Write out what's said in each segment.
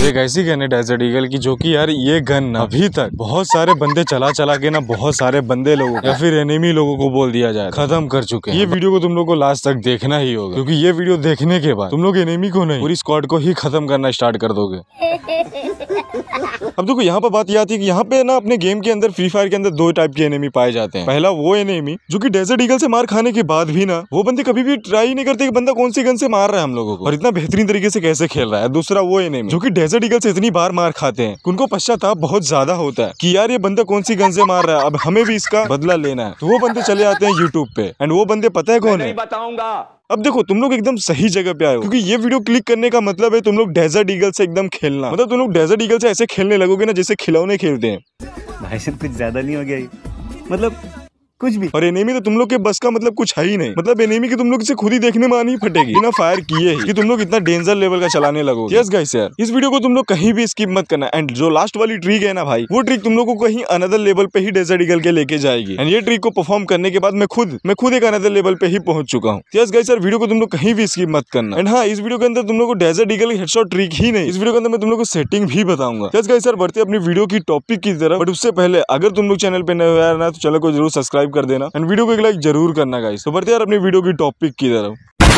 एक ऐसी गन है डेजर्ट ईगल की, जो कि यार ये गन ना अभी तक बहुत सारे बंदे चला के ना बहुत सारे बंदे लोगों या फिर एनिमी लोगों को बोल दिया जाए खत्म कर चुके हैं। ये वीडियो को तुम लोग को लास्ट तक देखना ही होगा, क्योंकि ये वीडियो देखने के बाद तुम लोग एनिमी को नहीं पूरी स्क्वाड को ही खत्म करना स्टार्ट कर दोगे। अब देखो यहाँ पर बात यह आती है कि यहाँ पे ना अपने गेम के अंदर फ्री फायर के अंदर दो टाइप के एनिमी पाए जाते हैं। पहला वो एनिमी जो कि डेजर्ट ईगल से मार खाने के बाद भी ना वो बंदे कभी भी ट्राई नहीं करते कि बंदा कौन सी गन से मार रहा है हम लोगों को और इतना बेहतरीन तरीके से कैसे खेल रहा है। दूसरा वो एनिमी जो कि डेजर्ट ईगल से इतनी बार मार खाते हैं उनको पश्चाताप बहुत ज्यादा होता है कि यार ये बंदा कौन सी गन से मार रहा है, अब हमें भी इसका बदला लेना है। तो वो बंदे चले आते हैं यूट्यूब पे एंड वो बंदे पता है कौन है, बताऊंगा। अब देखो तुम लोग एकदम सही जगह पे आए हो, क्योंकि ये वीडियो क्लिक करने का मतलब है तुम लोग डेजर्ट ईगल से एकदम खेलना। मतलब तुम लोग डेजर्ट ईगल से ऐसे खेलने लगोगे ना जैसे खिलौने खेलते हैं। भाई साहब कुछ ज्यादा नहीं हो गया ये? मतलब कुछ भी। और एनिमी तो तुम लोग के बस का मतलब कुछ है ही नहीं। मतलब एनिमी की तुम लोग से खुद ही देखने में आनी फटेगी बिना फायर किए ही कि तुम लोग इतना डेंजर लेवल का चलाने लगोगे। यस गाइस यार, इस वीडियो को तुम लोग कहीं भी स्किप मत करना। एंड जो लास्ट वाली ट्रिक है ना भाई, वो ट्रिक तुम लोग को कहीं अनदर लेवल पे ही डेजर्ट ईगल के लेके जाएगी। एंड ये ट्रिक को परफॉर्म करने के बाद मैं खुद एक अनदर लेवल पे ही पहुंच चुका हूँ। यस गाइस यार, वीडियो को तुम लोग कहीं भी स्किप मत करना। एंड हाँ, इस वीडियो के अंदर तुम लोग को डेजर्ट ईगल हेडशॉट ट्रिक ही नहीं, इस वीडियो के अंदर मैं तुम लोग को सेटिंग भी बताऊंगा। यस गाइस यार, बढ़ते अपनी वीडियो की टॉपिक की तरफ। बट उससे पहले अगर तुम लोग चैनल पे नए हो यार ना, तो चैनल को जरूर सब्सक्राइब कर देना एंड वीडियो को एक लाइक जरूर करना गाइस। तो बढ़ते यार अपनी वीडियो की टॉपिक की तरफ।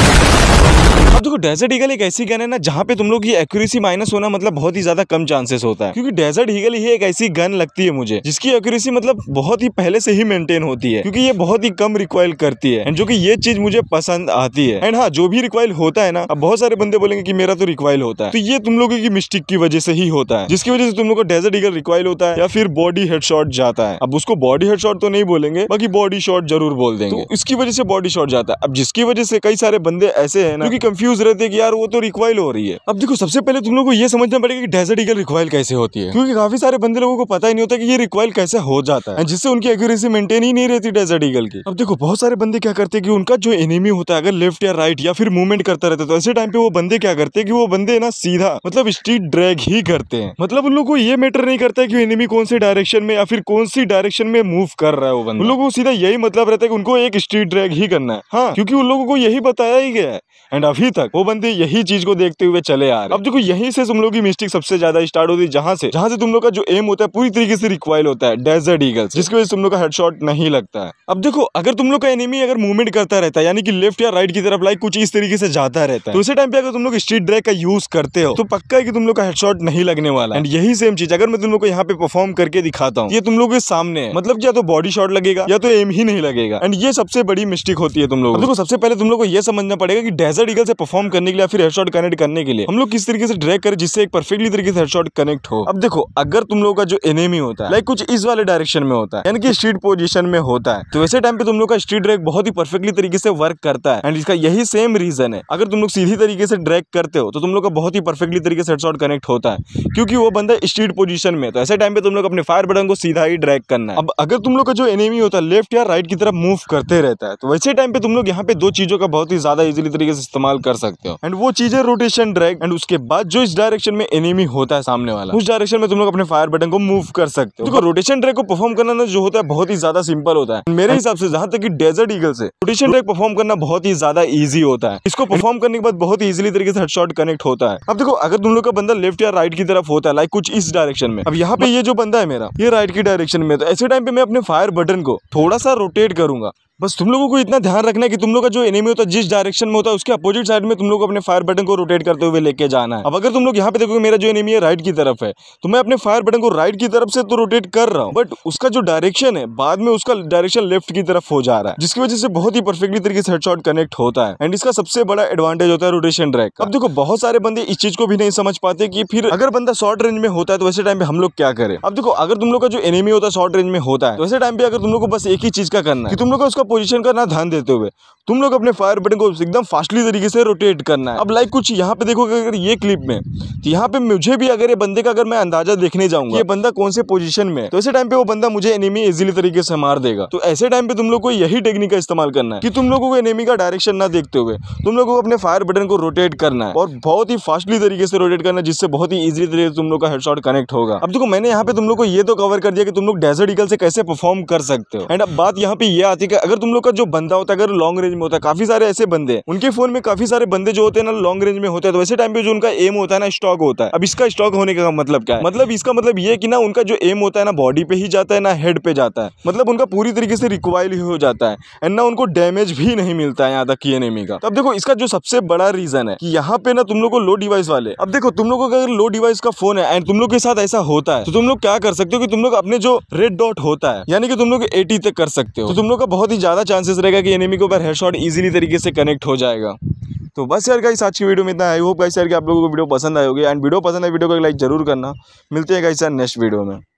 अब देखो डेजर्ट ईगल एक ऐसी गन है ना जहाँ पे तुम लोग की एक्यूरेसी माइनस होना मतलब बहुत ही ज्यादा कम चांसेस होता है, क्योंकि डेजर्ट ईगल ही एक ऐसी गन लगती है मुझे जिसकी एक्यूरेसी मतलब बहुत ही पहले से ही मेंटेन होती है, क्योंकि ये बहुत ही कम रिकॉइल करती है एंड जो कि ये चीज मुझे पसंद आती है। एंड हाँ, जो भी रिकॉइल होता है ना, अब बहुत सारे बंदे बोलेंगे कि मेरा तो रिकॉइल होता है, तो ये तुम लोगों की मिस्टेक की वजह से ही होता है, जिसकी वजह से तुम लोग को डेजर्ट ईगल रिकॉइल होता है या फिर बॉडी हेडशॉट जाता है। अब उसको बॉडी हेडशॉट तो नहीं बोलेंगे, बाकी बॉडी शॉट जरूर बोल देंगे। तो इसकी वजह से बॉडी शॉट जाता है। अब जिसकी वजह से कई सारे बंदे ऐसे है ना जो कि कंफ्यूज रहते हैं कि यार वो तो रिकॉइल हो रही है। अब देखो सबसे पहले तुम लोगों को ये समझना पड़ेगा कि डेजर्ट ईगल रिकॉइल कैसे होती है, क्योंकि काफी सारे बंदे लोगों को पता ही नहीं होता कि ये रिकॉइल कैसे हो जाता है, जिससे उनकी एक्यूरेसी मेंटेन ही नहीं रहती डेजर्ट ईगल की। अब देखो बहुत सारे बंदे क्या करते हैं कि उनका जो एनिमी होता है अगर लेफ्ट या राइट या फिर मूवमेंट करता रहता है, तो ऐसे टाइम पे वो बंदे क्या करते हैं कि वो बंदे ना सीधा मतलब स्ट्रीट ड्रैग ही करते हैं। मतलब उन लोगों को ये मैटर नहीं करता है कि एनिमी कौन सी डायरेक्शन में या फिर कौन सी डायरेक्शन में मूव कर रहा है वो बंदा। उन लोगों को सीधा यही मतलब रहता है कि उनको एक स्ट्रीट ड्रैग ही करना है। हाँ, क्योंकि उन लोगों को यही बताया ही गया है एंड अभी तक वो बंदे यही चीज को देखते हुए चले आ रहे। अब देखो यहीं से तुम लोग की मिस्टेक सबसे ज्यादा स्टार्ट होती है, जहां से तुम लोग का जो एम होता है पूरी तरीके से रिकॉइल होता है डेजर्ट ईगल, जिसकी वजह से तुम लोग का हेडशॉट नहीं लगता है। अब देखो अगर तुम लोग का एनिमी अगर मूवमेंट करता रहता है, यानी कि लेफ्ट या राइट की तरफ लाइक कुछ इस तरीके से जाता रहता है, तो उसी टाइम पे अगर तुम लोग स्ट्रीट ड्रैग का यूज करते हो तो पक्का है कि तुम लोग का हेडशॉट नहीं लगने वाला। एंड यही सेम चीज अगर मैं तुम लोग को यहाँ पे परफॉर्म करके दिखाता हूँ, ये तुम लोग के सामने है, मतलब या तो बॉडी शॉट लगेगा या तो एम ही नहीं लगेगा। एंड ये सबसे बड़ी मिस्टेक होती है तुम लोग। देखो सबसे पहले तुम लोग को ये समझना पड़ेगा कि डेजर्ट ईगल से परफॉर्म करने के लिए फिर हेडशॉट कनेक्ट करने के लिए हम लोग किस तरीके से ड्रैग करें जिससे एक परफेक्टली तरीके से हेडशॉट कनेक्ट हो। अब देखो अगर तुम लोग का जो एनिमी होता है लाइक कुछ इस वाले डायरेक्शन में होता है, यानी कि स्ट्रीट पोजीशन में होता है, तो वैसे टाइम पे तुम लोग का स्ट्रीट ड्रैग बहुत ही परफेक्टली तरीके से वर्क करता है। एंड इसका यही सेम रीजन है, अगर तुम लोग सीधी तरीके से ड्रैग करते हो तो तुम लोग का बहुत ही परफेक्टली तरीके से हेडशॉट कनेक्ट होता है, क्योंकि वो बंदा स्ट्रीट पोजीशन में। तो ऐसे टाइम पे तुम लोग अपने फायर बटन को सीधा ही ड्रैग करना है। अब अगर तुम लोग का जो एनिमी होता है लेफ्ट या राइट की तरफ मूव करते रहता है, तो वैसे टाइम पे तुम लोग यहाँ पे दो चीजों का बहुत ही ज्यादा इजीली तरीके से इस्तेमाल कर सकते हो। एंड वो चीज है रोटेशन ड्रैग। एंड उसके बाद जो इस डायरेक्शन में एनिमी होता है सामने वाला, उस डायरेक्शन में तुम लोग अपने फायर बटन को मूव कर सकते हो। देखो रोटेशन ड्रैग को परफॉर्म करना ना जो होता है बहुत ही ज्यादा सिंपल होता है मेरे हिसाब से, जहां तक कि डेजर्ट ईगल से रोटेशन ड्रैग परफॉर्म करना बहुत ही ज्यादा इजी होता है। इसको परफॉर्म करने के बाद बहुत ही इजीली तरीके से हेडशॉट कनेक्ट होता है। अब देखो अगर तुम लोग का बंदा लेफ्ट या राइट की तरफ होता है लाइक कुछ इस डायरेक्शन में, अब यहाँ पे ये जो बंदा है मेरा ये राइट की डायरेक्शन में, तो ऐसे टाइम पे मैं अपने फायर बटन को थोड़ा सा रोटेट करूंगा। बस तुम लोगों को इतना ध्यान रखना है कि तुम लोग का जो एनिमी होता है जिस डायरेक्शन में होता है उसके अपोजिट साइड में तुम लोग को अपने फायर बटन को रोटेट करते हुए लेके जाना है। अब अगर तुम लोग यहाँ पे देखोगे मेरा जो एनिमी है राइट की तरफ है, तो मैं अपने फायर बटन को राइट की तरफ से तो रोटेट कर रहा हूँ, बट उसका जो डायरेक्शन है बाद में उसका डायरेक्शन लेफ्ट की तरफ हो जा रहा है, जिसकी वजह से बहुत ही परफेक्टली तरीके से हेडशॉट कनेक्ट होता है। एंड इसका सबसे बड़ा एडवांटेज होता है रोटेशन ड्रैग। अब देखो बहुत सारे बंदे इस चीज को भी नहीं समझ पाते कि फिर अगर बंदा शॉर्ट रेंज में होता है तो वैसे टाइम पे हम लोग क्या करें। अब देखो अगर तुम लोग का जो एनिमी होता है शॉर्ट रेंज में होता है, तो वैसे टाइम पे अगर तुम लोग को बस एक ही चीज का करना है कि तुम लोग का उसका पोजीशन का ना ध्यान देते हुए तुम लोग अपने फायर बटन को एकदम फास्टली तरीके से रोटेट करना है। अब लाइक कुछ यहाँ पे देखोगे अगर ये क्लिप में, तो यहाँ पे मुझे भी अगर ये बंदे का अगर मैं अंदाजा देखने जाऊंगा ये बंदा कौन से पोजीशन में है, तो ऐसे टाइम पे वो बंदा मुझे एनिमी इजीली तरीके से मार देगा। तो ऐसे टाइम पे तुम लोग को यही टेक्निक का इस्तेमाल करना है कि तुम लोगों को एनिमी का डायरेक्शन ना देखते हुए तुम लोगों को अपने फायर बटन को रोटेट करना है और बहुत ही फास्टली तरीके से रोटेट करना है, जिससे बहुत ही इजीली तरीके से तुम लोग का हेडशॉट कनेक्ट होगा। अब देखो मैंने यहाँ पे तुम लोग को ये तो कवर कर दिया कि तुम लोग डेजर्ट ईगल से कैसे परफॉर्म कर सकते हो। एंड अब बात यहाँ पे ये आती है कि अगर तुम लोग का जो बंदा होता है अगर लॉन्ग रेंज में होता है, काफी सारे ऐसे बंदे उनके फोन में काफी सारे बंदे जो होते हैं ना लॉन्ग रेंज में होते हैं, तो वैसे टाइम पे जो उनका एम होता है ना स्टॉक होता है। अब इसका स्टॉक होने का मतलब क्या है? मतलब इसका मतलब ये कि ना उनका जो एम होता है ना बॉडी पे ही जाता है ना हेड पे जाता है, मतलब उनका पूरी तरीके से रिकॉइल ही हो जाता है एंड ना उनको डैमेज भी नहीं मिलता है यहाँ तक कि एनिमी का। तो अब देखो इसका जो सबसे बड़ा रीजन है कि यहाँ पे ना तुम लोग को लो डिवाइस वाले, अब देखो तुम लोगों का अगर लो डिवाइस का फोन है एंड तुम लोग के साथ ऐसा होता है तो तुम लोग क्या कर सकते हो कि तुम लोग अपने जो रेड डॉट होता है यानी कि तुम लोग 80 तक कर सकते हो, तो तुम लोग का बहुत ही ज्यादा चांसेस रहेगा कि एनिमी के ऊपर हेडशॉट इजीली तरीके से कनेक्ट हो जाएगा। तो बस यार गाइस आज की वीडियो में इतना। आई होप गाइस यार कि आप लोगों को वीडियो पसंद आई होगी एंड वीडियो पसंद है वीडियो को लाइक जरूर करना। मिलते हैं गाइस यार नेक्स्ट वीडियो में।